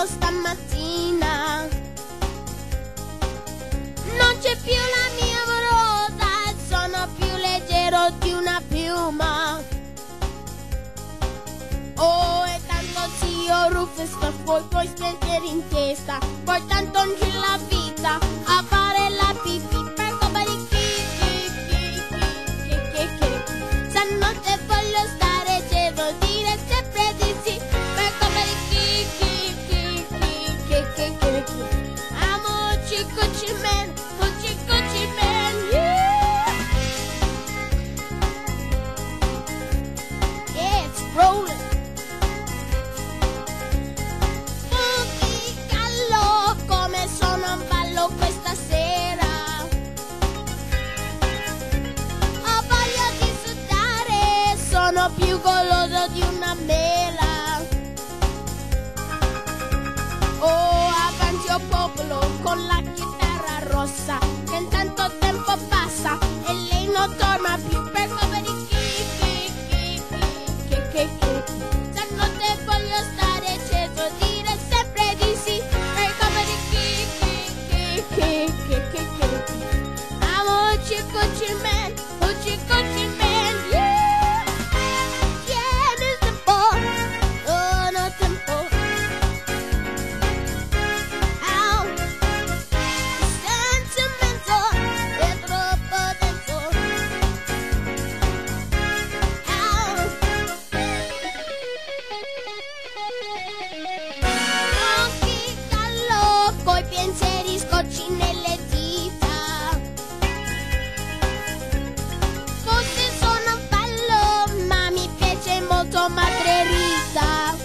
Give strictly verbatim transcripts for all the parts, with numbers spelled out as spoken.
bello stamattina. Non c'è più la mia amorosa, sono più leggero di una piuma. Oh, e tanto zio Rufus sta poi coi pensieri in testa, poi tanto non c'è la vita a fare la pipì per colpa di chi, chi, chi, chi, chi, chi, chi. Se non te voglio stare, devo dire sempre di sì, per colpa di chi, chi, chi, chi, chi, chi, chi, chi. Amo Gucci Man, Gucci Gucci Man, yeah! Yeah, it's rolling. Come sono in ballo questa sera, ho voglia di sudare, sono più goloso di una mela. Oh, avanti o popolo con la chitarra rossa, che in tanto tempo passa e lei non torna più per colpa di chi, chi, chi, chi, chi, chi, chi. Se non te voglio stare, cerco di dire sempre di sì. Gucci Man, Gucci Gucci Man, yeah, yeah, nel tempo, oh no tempo, oh, sentimento è troppo dentro, oh, occhi callo, coi pensieri scocci nelle dita. Madre Rita,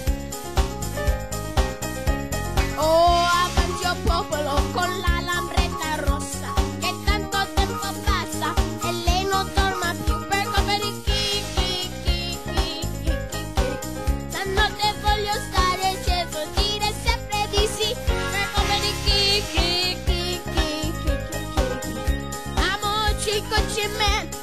oh, avanti o popolo con la lambretta rossa, che tanto tempo passa e lei non torna più per colpa di chi, chi, chi, chi, chi, chi, chi. Se non te voglio stare, cerco di dire sempre di sì, per colpa di chi, chi, chi, chi, chi, chi, chi, chi. Amo Gucci Man.